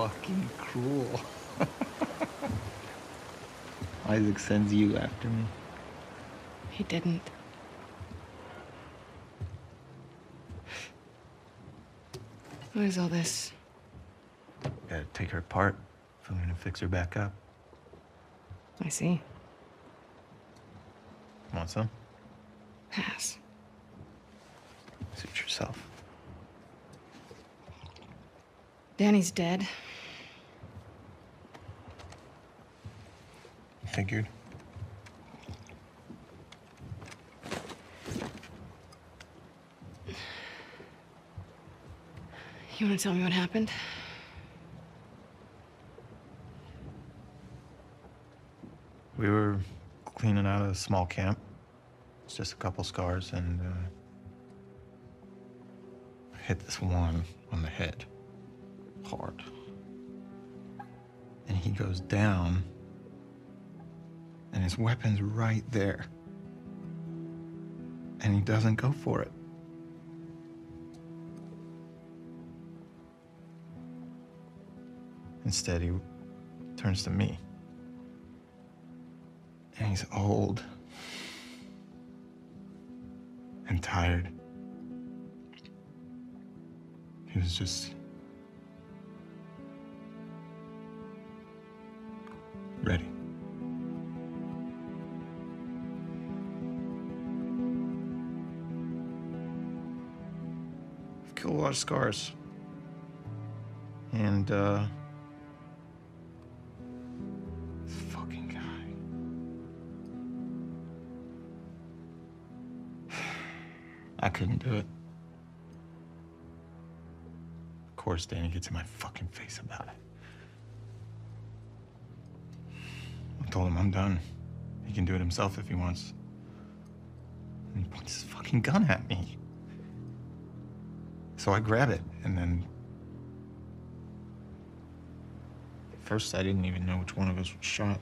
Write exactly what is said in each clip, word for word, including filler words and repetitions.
fucking cruel. Isaac sends you after me. He didn't. What is all this? Gotta take her apart if I'm gonna fix her back up. I see. Want some? Pass. Suit yourself. Danny's dead. Figured. You want to tell me what happened? We were cleaning out a small camp. It's just a couple scars, and uh, I hit this one on the head. Hard. And he goes down, and his weapon's right there. And he doesn't go for it. Instead, he turns to me. And he's old and tired. He was just ready. I've killed a lot of scars. And, uh... this fucking guy. I couldn't do it. Of course, Danny gets in my fucking face about it. I told him I'm done. He can do it himself if he wants. And he points his fucking gun at me. So I grab it, and then... At first, I didn't even know which one of us was shot.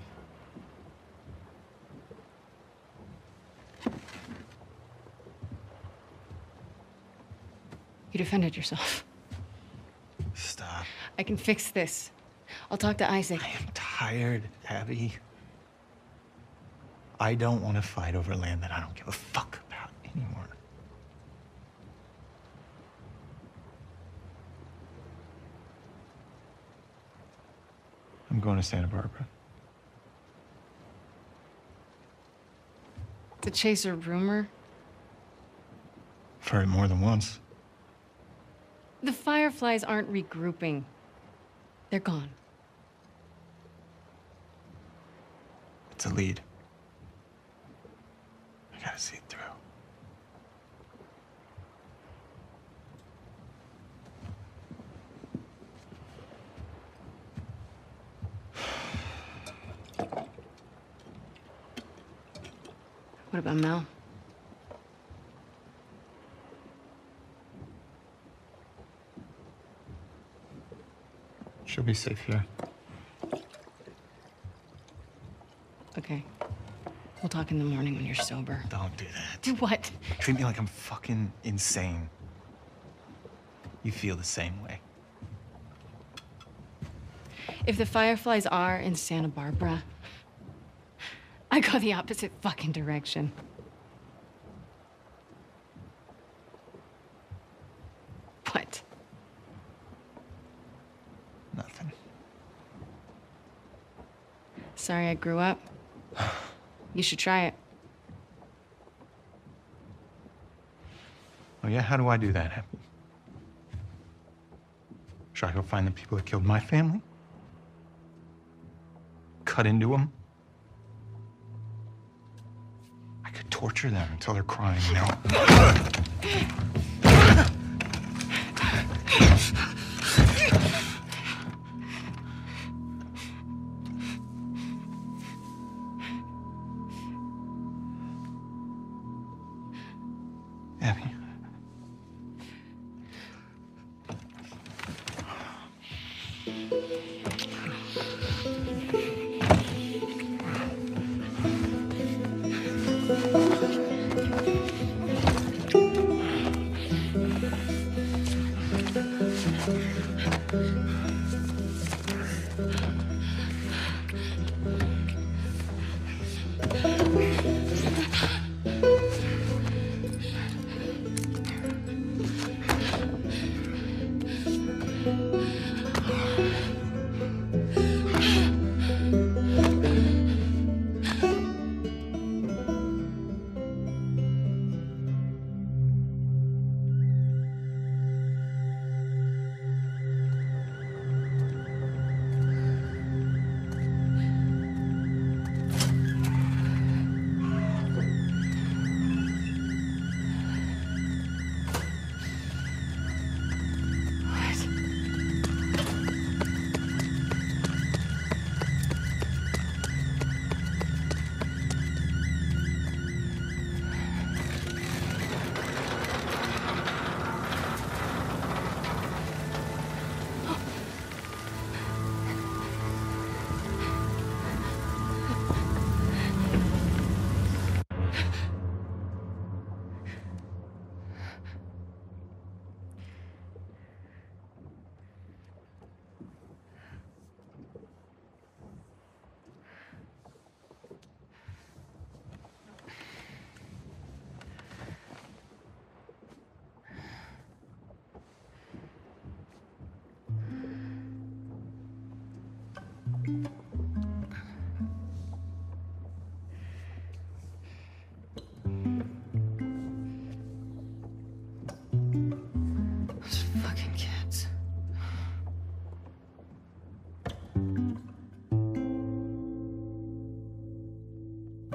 You defended yourself. Stop. I can fix this. I'll talk to Isaac. I am tired, Abby. I don't want to fight over land that I don't give a fuck about anymore. I'm going to Santa Barbara. To chase a rumor? I've heard it more than once. The Fireflies aren't regrouping. They're gone. It's a lead. I gotta see it through. What about Mel? She'll be safe here. Okay. We'll talk in the morning when you're sober. Don't do that. Do what? Treat me like I'm fucking insane. You feel the same way. If the Fireflies are in Santa Barbara, I go the opposite fucking direction. What? Nothing. Sorry I grew up. You should try it. Oh yeah? How do I do that, Happy? Should I go find the people that killed my family? Cut into them? I could torture them until they're crying, you know? Abby.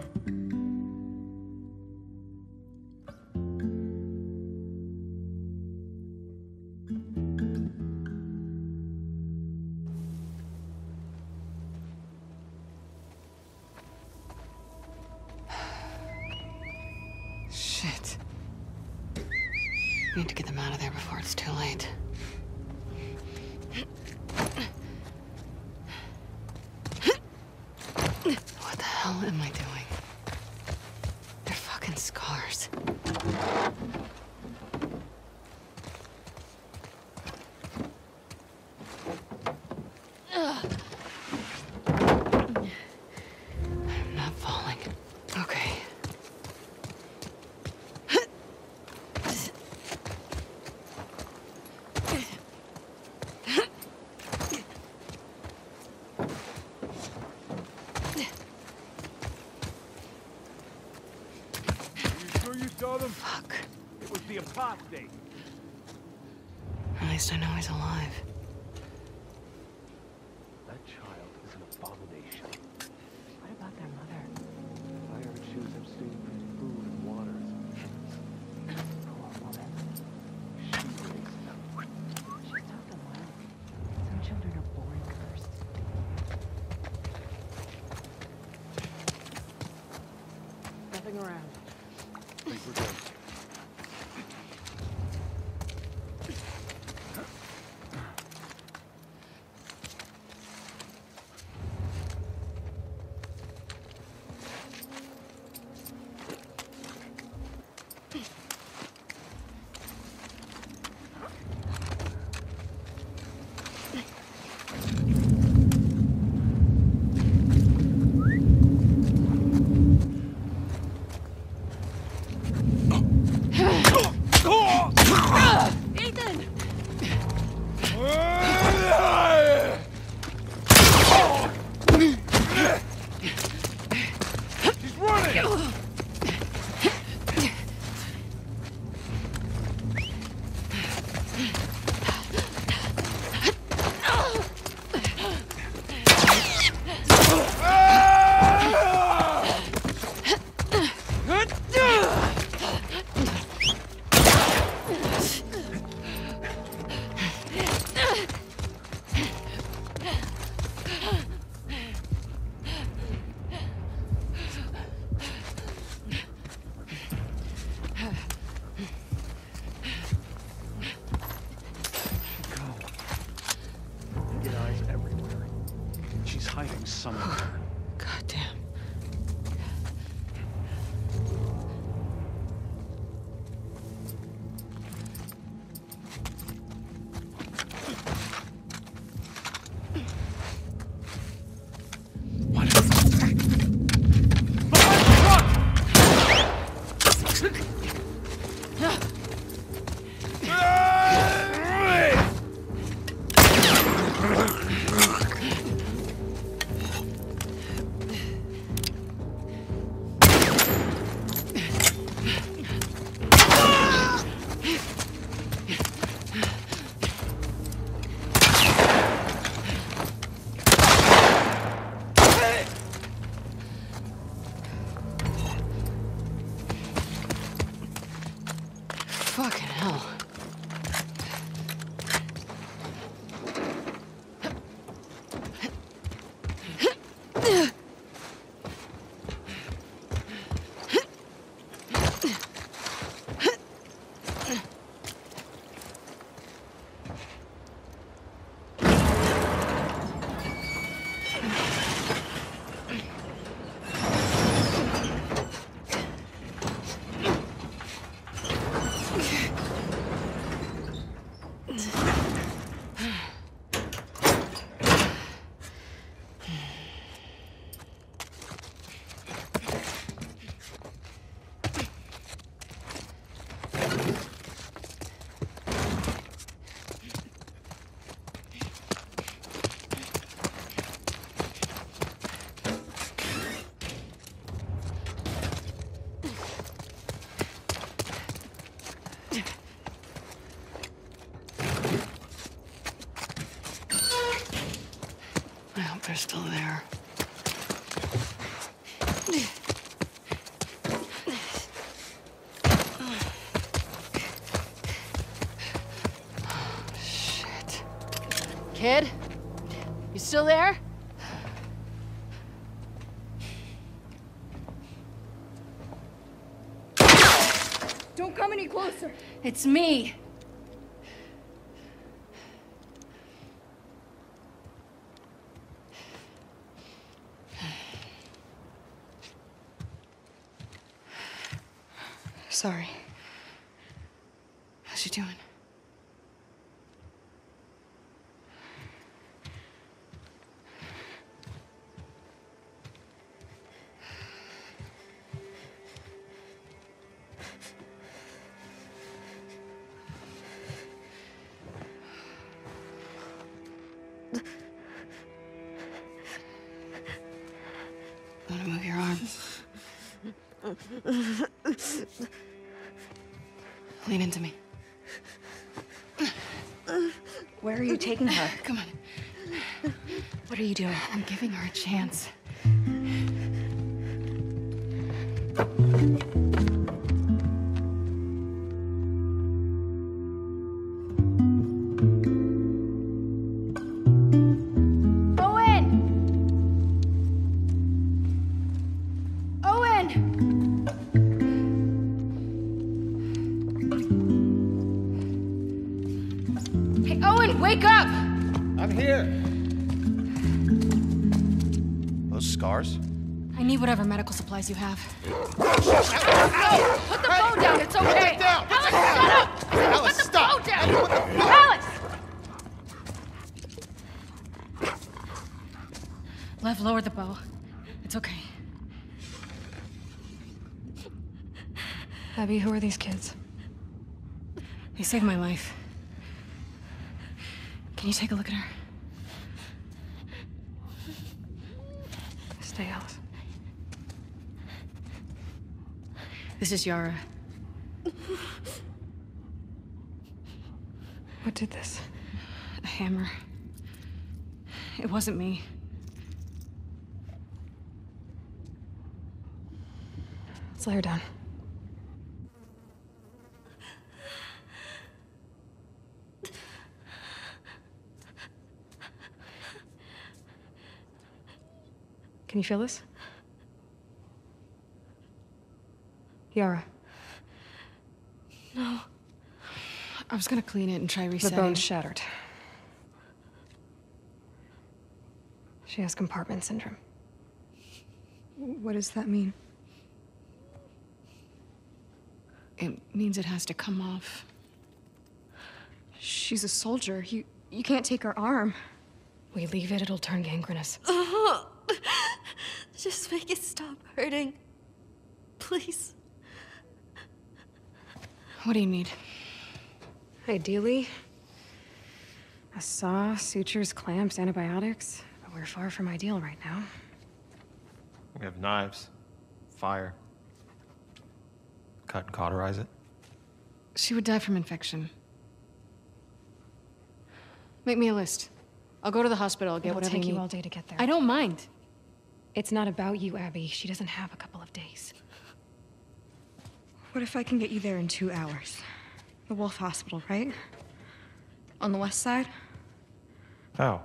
Shit. Need to get them out of there before it's too late. What the hell am I doing? They're fucking scars. Ugh. I'm not falling. Okay. Fuck. It was the apostate. At least I know he's alive. That child is an abomination. What about their mother? I heard she was abstaining from food and waters. Poor woman. She raised them. She taught them well. Some children are born cursed. Nothing around. I think we're good. Hiding somewhere. Goddamn. What is that? Behind the truck! Fucking hell. I hope they're still there. Kid? You still there? Don't come any closer. It's me. Sorry. How's she doing? Want to move your arm? Lean into me. Where are you taking her? Come on. What are you doing? I'm giving her a chance. Wake up! I'm here. Those scars? I need whatever medical supplies you have. Ow! Put the phone down, it's okay! Put it down! Alice, shut up! I said Alice, put the stop! phone down! What the Alice! Lev, lower the bow. It's okay. Abby, who are these kids? They saved my life. Can you take a look at her? Stay, Alice. This is Yara. What did this? A hammer. It wasn't me. Let's lay her down. Can you feel this? Yara. No. I was gonna clean it and try resetting. The bone's shattered. She has compartment syndrome. What does that mean? It means it has to come off. She's a soldier. You you can't take her arm. We leave it, it'll turn gangrenous. Oh, just make it stop hurting. Please. What do you need? Ideally, a saw, sutures, clamps, antibiotics. But we're far from ideal right now. We have knives, fire. Cut and cauterize it. She would die from infection. Make me a list. I'll go to the hospital, I'll get It'll whatever take you you need. all day to get there. I don't mind. It's not about you, Abby. She doesn't have a couple of days. What if I can get you there in two hours? The Wolf Hospital, right? On the west side? How?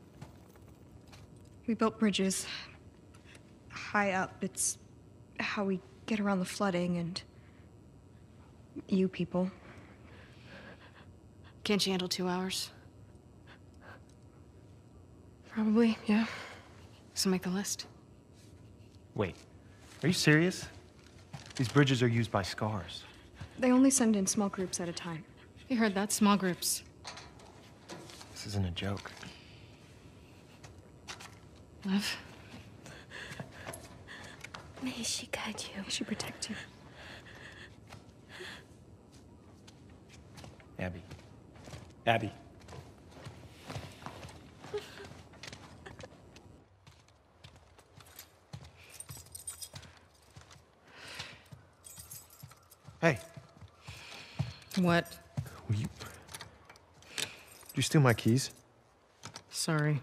We built bridges. High up. It's how we get around the flooding and... you people. Can't you handle two hours? Probably, yeah. So make the list. Wait, are you serious? These bridges are used by scars. They only send in small groups at a time. You heard that? Small groups. This isn't a joke. Lev? May she guide you. May she protect you. Abby. Abby. Hey, What? will you... Did you steal my keys? Sorry.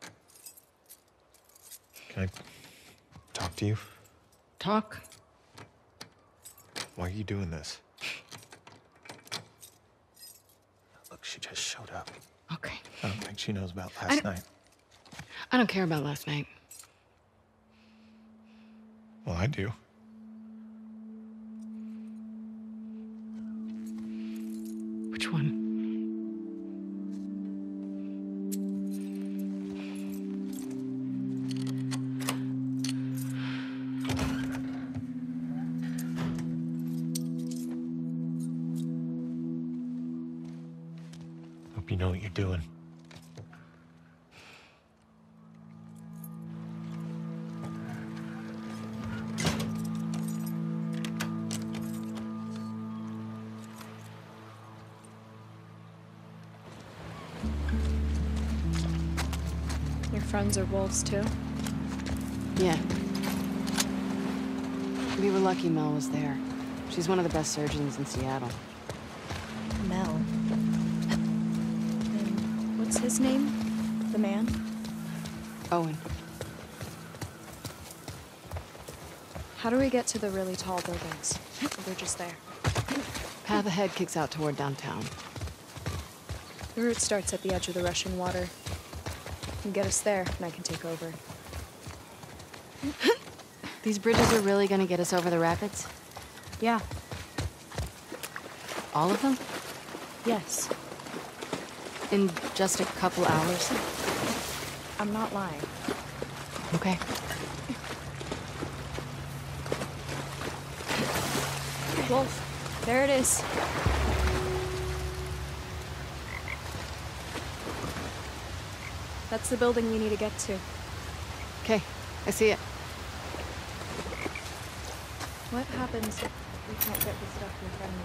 Can I talk to you? Talk? Why are you doing this? Look, she just showed up. Okay. I don't think she knows about I last don't- night. I don't care about last night. Well, I do. Which one? Hope you know what you're doing. Your friends are wolves too? Yeah. We were lucky Mel was there. She's one of the best surgeons in Seattle. Mel. And what's his name? The man? Owen. How do we get to the really tall buildings? They're just there. Path ahead kicks out toward downtown. The route starts at the edge of the rushing water. You can get us there, and I can take over. These bridges are really gonna get us over the rapids? Yeah. All of them? Yes. In just a couple hours? I'm not lying. Okay. Wolf, there it is. That's the building we need to get to. Okay, I see it. What happens if we can't get the stuff your friend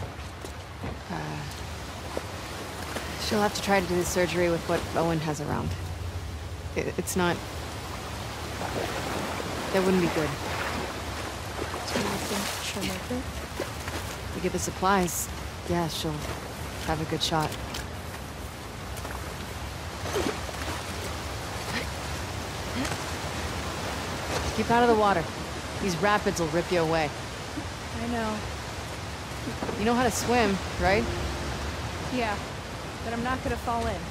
needs? She'll have to try to do the surgery with what Owen has around. It, it's not... That wouldn't be good. Do you think she'll make it? We get the supplies, yeah, she'll have a good shot. Keep out of the water. These rapids will rip you away. I know. You know how to swim, right? Yeah, but I'm not gonna fall in.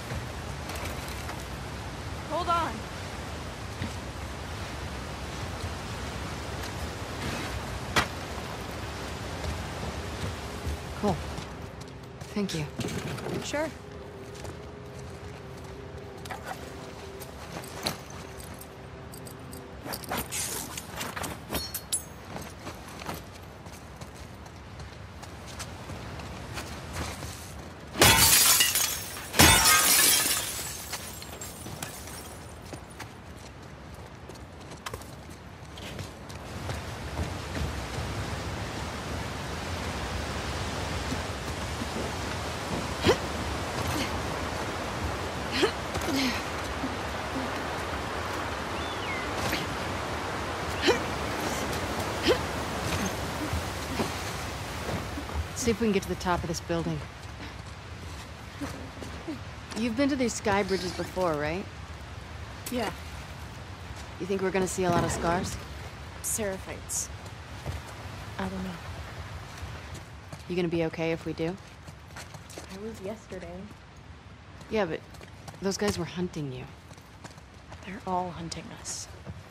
Hold on. Cool. Thank you. Sure. See if we can get to the top of this building. You've been to these sky bridges before, right? Yeah. You think we're gonna see a lot of scars? Seraphites. I don't know. You gonna be okay if we do? I was yesterday. Yeah, but those guys were hunting you. They're all hunting us.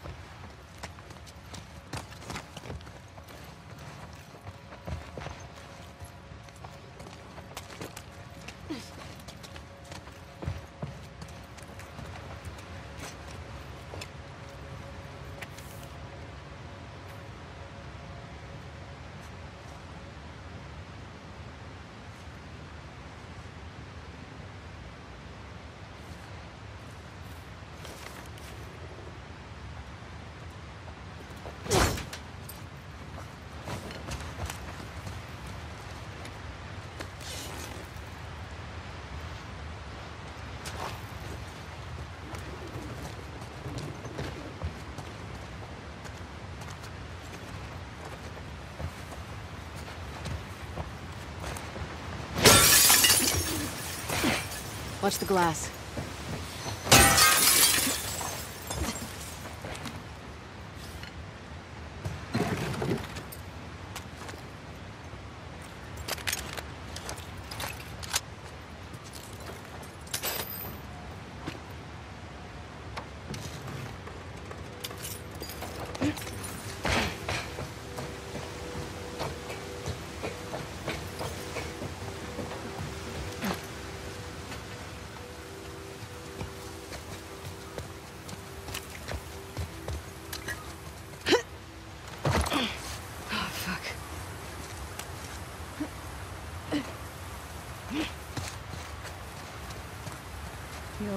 Watch the glass.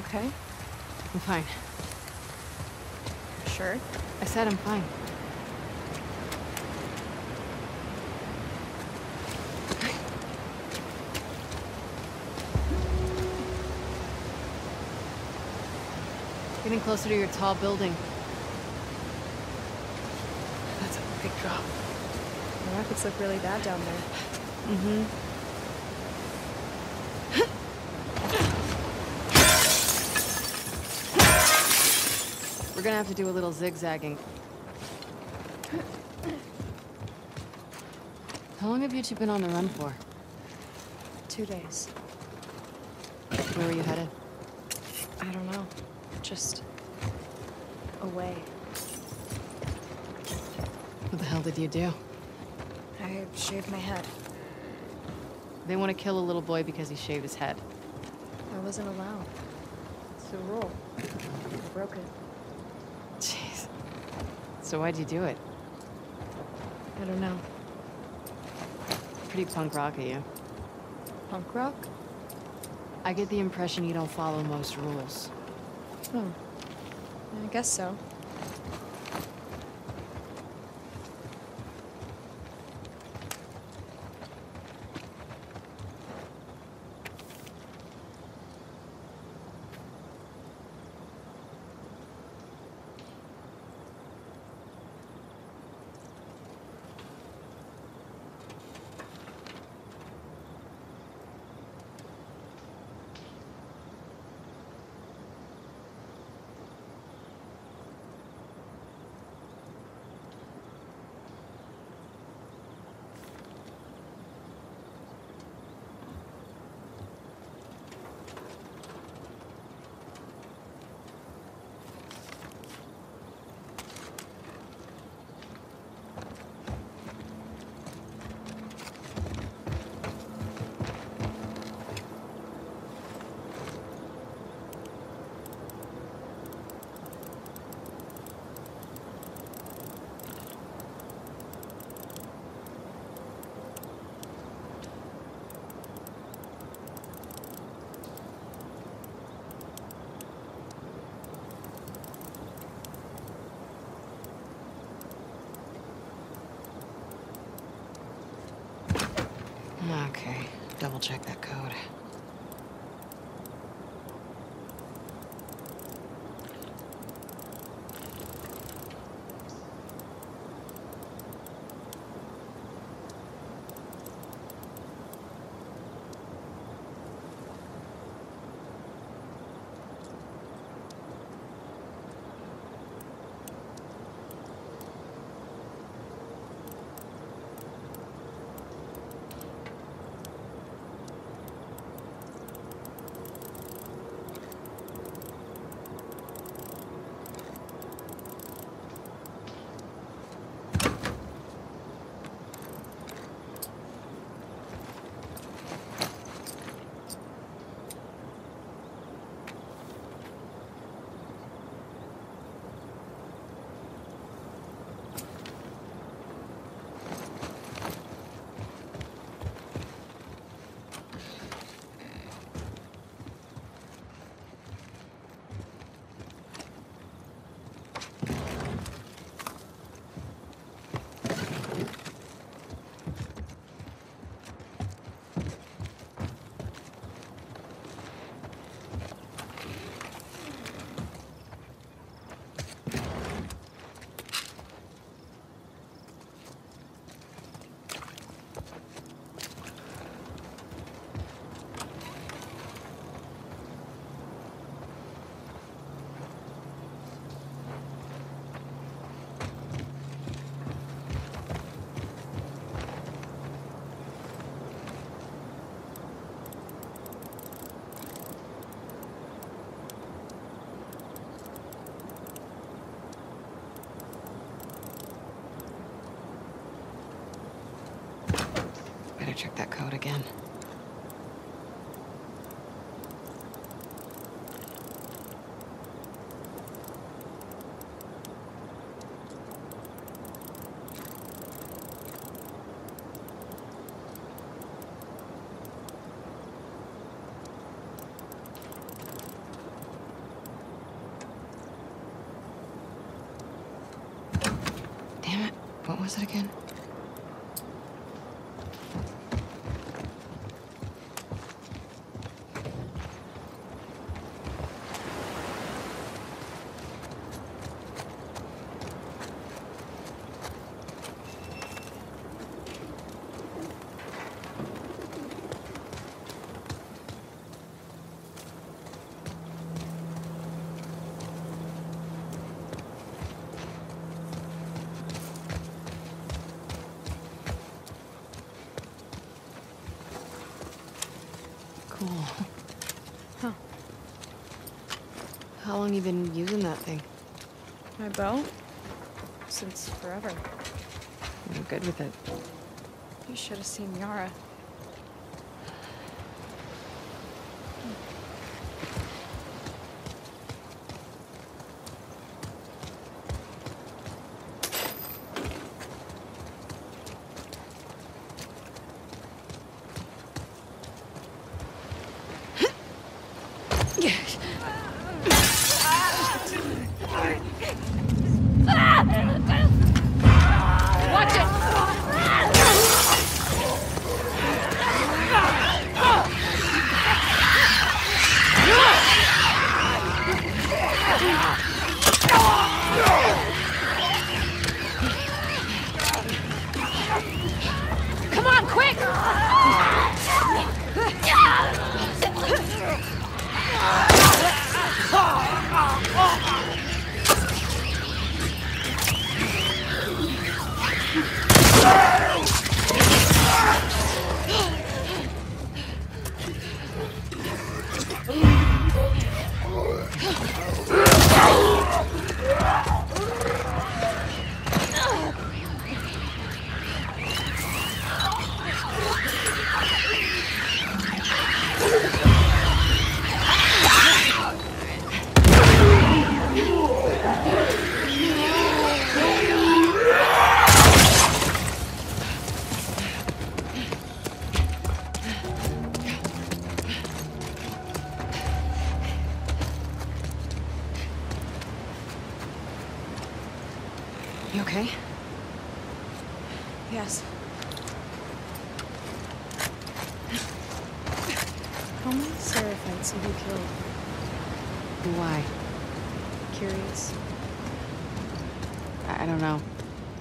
okay? I'm fine. Sure. I said I'm fine. Getting closer to your tall building. That's a big drop. The rockets look really bad down there. Mm-hmm. We're gonna have to do a little zigzagging. How long have you two been on the run for? Two days. Where were you headed? I don't know. Just away. What the hell did you do? I shaved my head. They want to kill a little boy because he shaved his head. I wasn't allowed. It's the rule. I broke it. Jeez. So why'd you do it? I don't know. Pretty punk rock of you. Punk rock? I get the impression you don't follow most rules. Oh. I guess so. Okay, double check that code. Better check that code again. was it again? Cool. Huh. How long you been using that thing? My bow? Since forever. You're good with it. You should have seen Yara. Watch it! Come on, quick! You okay? Yes. How many Seraphites have you killed? Why? Curious. I, I don't know.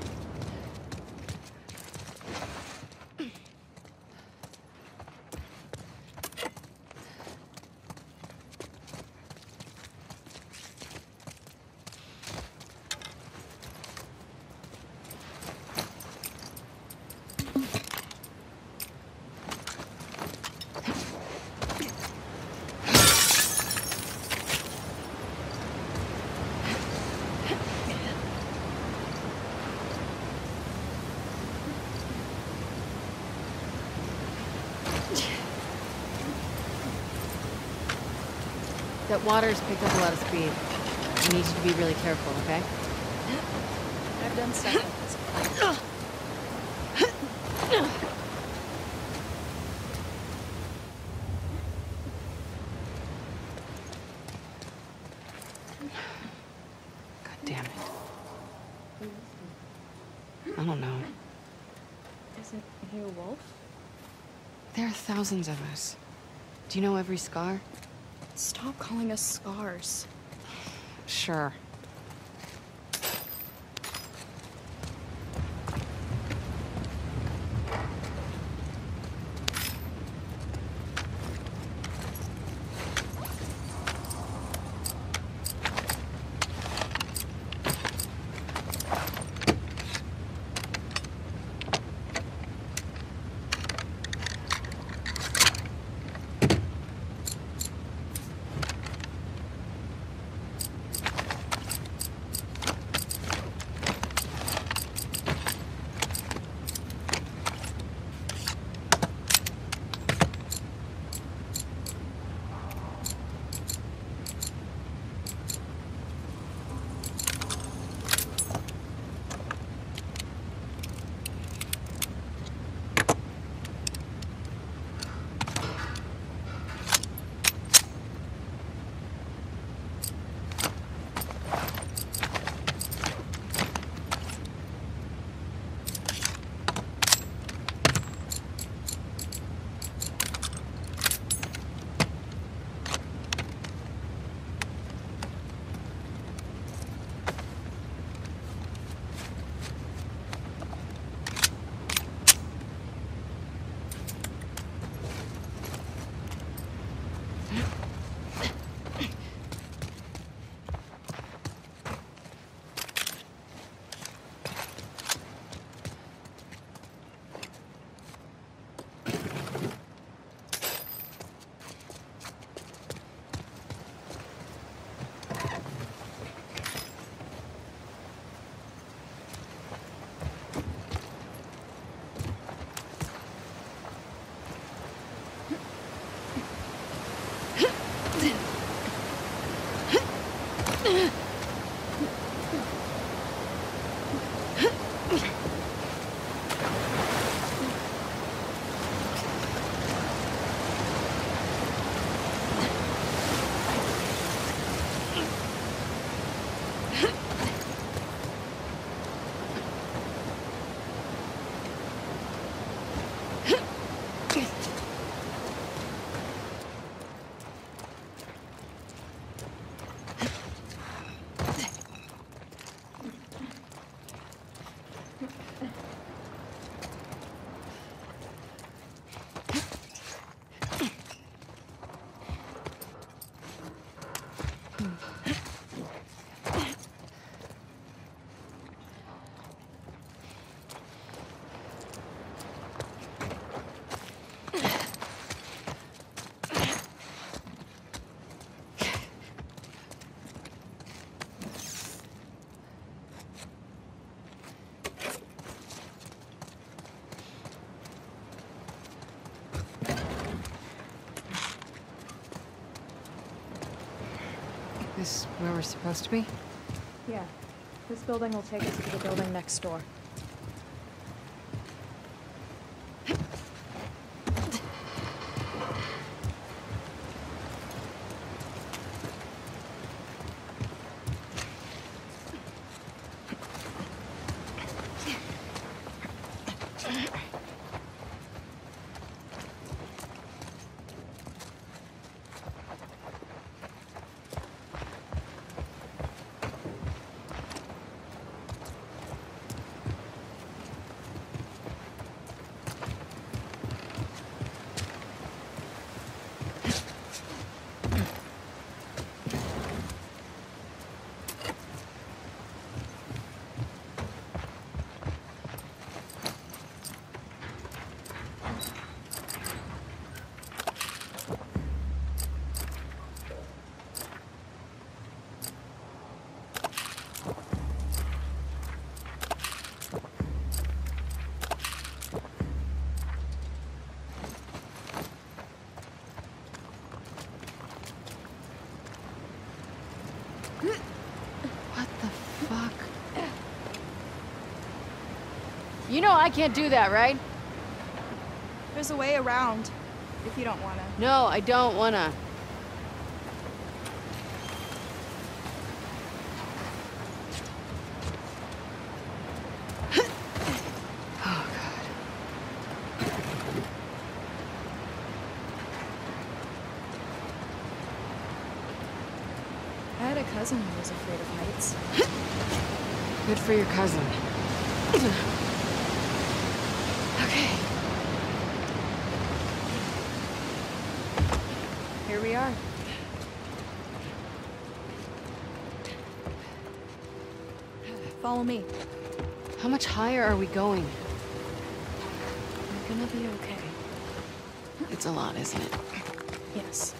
That water's picked up a lot of speed. I need you to be really careful, okay? I've done stuff. God damn it. I don't know. Isn't he a wolf? There are thousands of us. Do you know every scar? Stop calling us scars. Sure. This where we're supposed to be? Yeah. This building will take us to the building next door. What the fuck? You know I can't do that, right? There's a way around, if you don't wanna. No, I don't wanna. I had a cousin who was afraid of heights. Good for your cousin. Okay. Here we are. Follow me. How much higher are we going? You're gonna be okay. It's a lot, isn't it? Yes.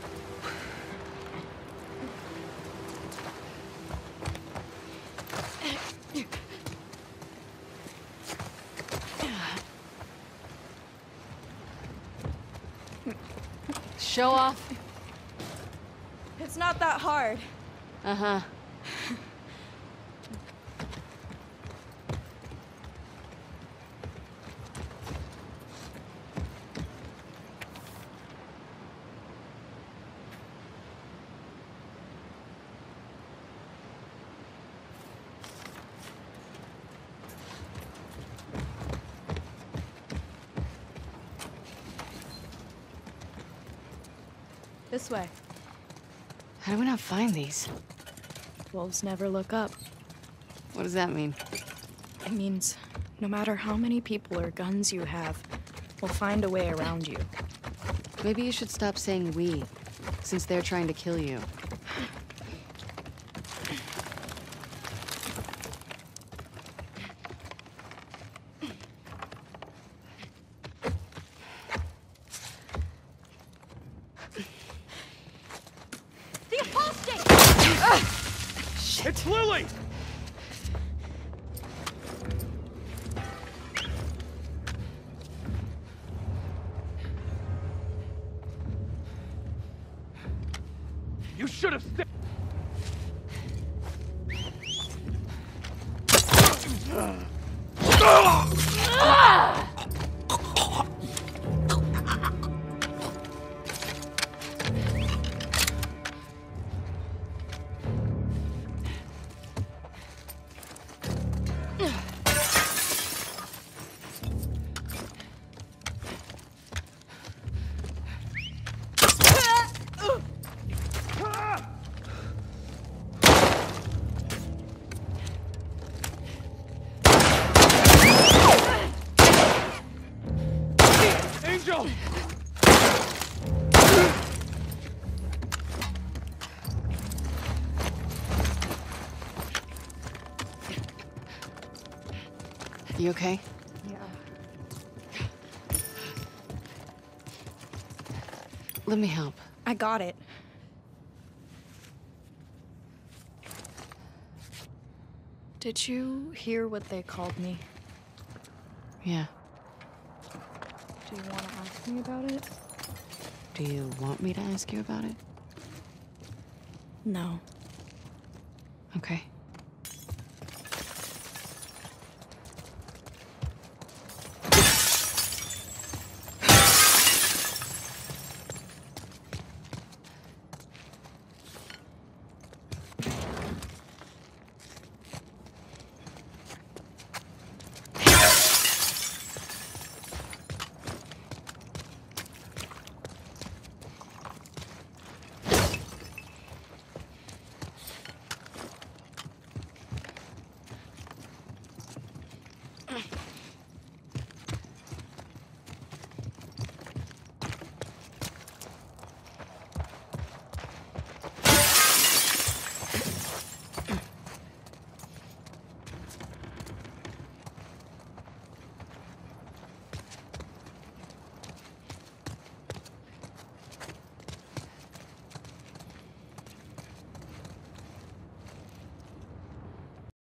Show off. It's not that hard. Uh-huh. This way. How do we not find these? Wolves never look up. What does that mean? It means no matter how many people or guns you have, we'll find a way around you. Maybe you should stop saying we, since they're trying to kill you. It's Lily! You should have stayed. Angel! You okay? Yeah. Let me help. I got it. Did you hear what they called me? Yeah. Do you want to ask me about it? Do you want me to ask you about it? No. Okay.